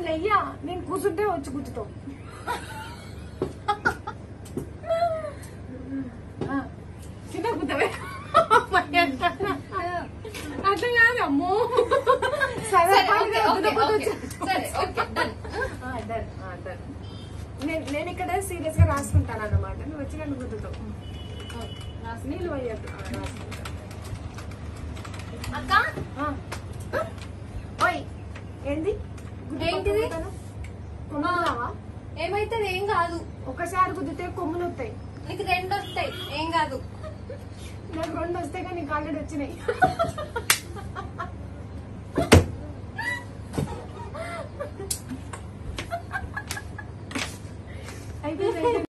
నేను లెయ్యా, నేను కూర్చుంటే వచ్చి కూర్చుతావు. చిన్న కూర్చోవే అర్థం కాదు అమ్మో. నేను ఇక్కడ సీరియస్ గా రాసుకుంటాను అన్నమాట. నువ్వు వచ్చి నన్ను గుర్తుతావు. నీళ్ళు పోయద్దు. ఏంది ఏంటిది? కొమ్ములావా? ఏమైతుంది? ఏం కాదు. ఒకసారి గుద్దితే కొమ్ములు వస్తాయి. నీకు 2 వస్తాయి, ఏం కాదు. నాకు 2 వస్తాయి కానీ నీకు ఆల్రెడీ వచ్చినాయి.